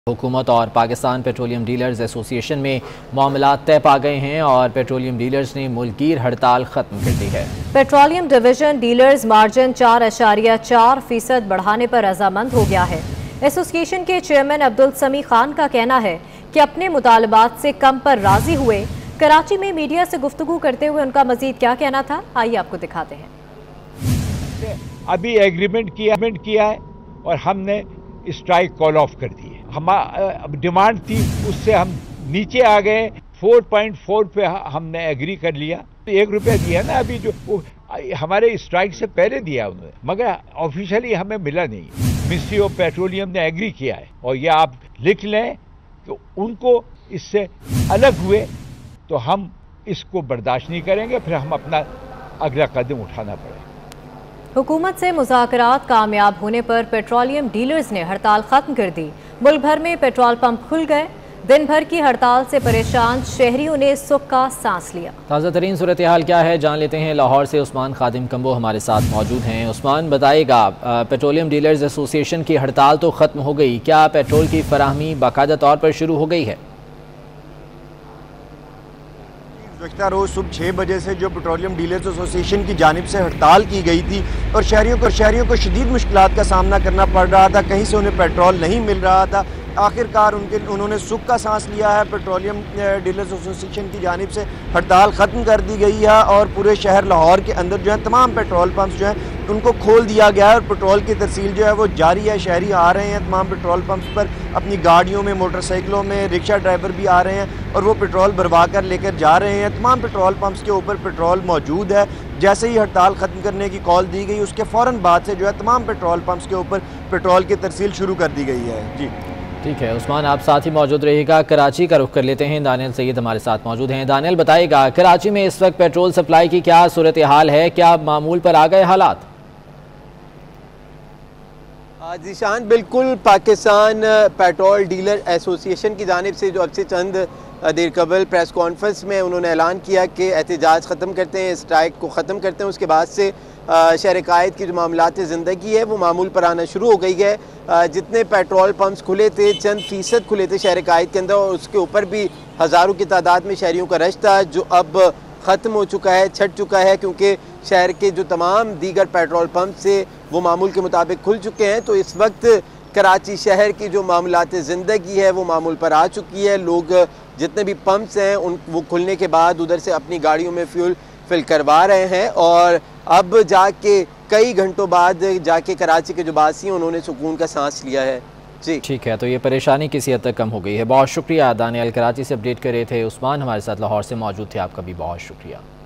हुकूमत और Pakistan petroleum dealers association में मामला तय पा गए हैं और पेट्रोलियम डीलर्स ने मुल्कगीर हड़ताल खत्म कर दी है। पेट्रोलियम डिवीजन डीलर्स मार्जिन 4.4% बढ़ाने पर रजामंद हो गया है। एसोसिएशन के चेयरमैन अब्दुल समी खान का कहना है कि अपने मुतालबात से कम पर राजी हुए। कराची में मीडिया से गुफ्तगू करते हुए उनका मजीद क्या कहना था, आइए आपको दिखाते हैं। अभी एग्रीमेंट किया है और हमने स्ट्राइक कॉल ऑफ कर दी है। हमारी डिमांड थी, उससे हम नीचे आ गए। 4.4 पे हमने एग्री कर लिया। 1 रुपया दिया ना अभी, जो हमारे स्ट्राइक से पहले दिया उन्होंने, मगर ऑफिशियली हमें मिला नहीं। मिनिस्ट्री ऑफ पेट्रोलियम ने एग्री किया है और ये आप लिख लें कि उनको इससे अलग हुए तो हम इसको बर्दाश्त नहीं करेंगे, फिर हम अपना अगला कदम उठाना पड़ेगा। हुकूमत से मुज़ाकरात कामयाब होने पर पेट्रोलियम डीलर्स ने हड़ताल खत्म कर दी। मुल्क भर में पेट्रोल पंप खुल गए। दिन भर की हड़ताल से परेशान शहरियों ने सुख का सांस लिया। ताज़ा तरीन सूरत हाल क्या है जान लेते हैं। लाहौर से उस्मान खादिम कम्बो हमारे साथ मौजूद हैं। उस्मान, बताएगा, पेट्रोलियम डीलर्स एसोसिएशन की हड़ताल तो ख़त्म हो गई, क्या पेट्रोल की फराहमी बाकायदा तौर पर शुरू हो गई है? गुज़श्ता रोज़ सुबह 6 बजे से जो पेट्रोलियम डीलर्स एसोसिएशन की जानिब से हड़ताल की गई थी और शहरियों को शदीद मुश्किलात का सामना करना पड़ रहा था। कहीं से उन्हें पेट्रोल नहीं मिल रहा था। आखिरकार उन्होंने सुख का सांस लिया है। पेट्रोलियम डीलर्स एसोसिएशन की जानिब से हड़ताल ख़त्म कर दी गई है और पूरे शहर लाहौर के अंदर जो है तमाम पेट्रोल पंप्स जो हैं उनको खोल दिया गया है और पेट्रोल की तरसील जो है वो जारी है। शहरी आ रहे हैं तमाम पेट्रोल पंप्स पर, अपनी गाड़ियों में, मोटरसाइकिलों में, रिक्शा ड्राइवर भी आ रहे हैं और वो पेट्रोल भरवा कर लेकर जा रहे हैं। तमाम पेट्रोल पंप्स के ऊपर पेट्रोल मौजूद है। जैसे ही हड़ताल ख़त्म करने की कॉल दी गई उसके फ़ौरन बाद से जो है तमाम पेट्रोल पंप्स के ऊपर पेट्रोल की तरसील शुरू कर दी गई है। जी ठीक है उस्मान, आप साथ ही मौजूद रहिएगा। कराची का रुख कर लेते हैं। दानियल सैयद हमारे साथ मौजूद हैं। दानियल, बताएगा, कराची में इस वक्त पेट्रोल सप्लाई की क्या सूरत हाल है? क्या मामूल पर आ गए हालात? जीशान, बिल्कुल पाकिस्तान पेट्रोल डीलर एसोसिएशन की जानिब से जो अब से चंद देर कबल प्रेस कॉन्फ्रेंस में उन्होंने ऐलान किया कि एहतजाज ख़त्म करते हैं, स्ट्राइक को ख़त्म करते हैं। उसके बाद से शहर कायद की जो मामलात ज़िंदगी है वो मामूल पर आना शुरू हो गई है। जितने पेट्रोल पंप्स खुले थे, चंद फ़ीसद खुले थे शहर कायद के अंदर और उसके ऊपर भी हज़ारों की तादाद में शहरियों का रश था, जो अब ख़त्म हो चुका है, छट चुका है, क्योंकि शहर के जो तमाम दीगर पेट्रोल पंप से वो मामूल के मुताबिक खुल चुके हैं। तो इस वक्त कराची शहर की जो मामलात ज़िंदगी है वो मामूल पर आ चुकी है। लोग जितने भी पंप्स हैं वो खुलने के बाद उधर से अपनी गाड़ियों में फ्यूल फिल करवा रहे हैं और अब जाके कई घंटों बाद जाके कराची के जो बासी हैं उन्होंने सुकून का सांस लिया है। जी ठीक है, तो ये परेशानी किसी हद तक कम हो गई है। बहुत शुक्रिया दानियल, कराची से अपडेट कर रहे थे। उस्मान हमारे साथ लाहौर से मौजूद थे, आपका भी बहुत शुक्रिया।